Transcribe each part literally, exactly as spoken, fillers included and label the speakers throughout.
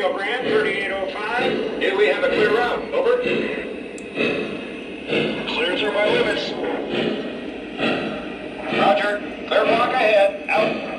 Speaker 1: Rio Grande, thirty-eight oh five. Did we have a clear route? Over. Clear through my limits. Roger. Clear block ahead. Out.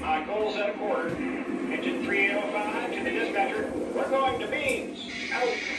Speaker 1: At a quarter. Engine three eight oh five to the dispatcher. We're going to Beans. Out.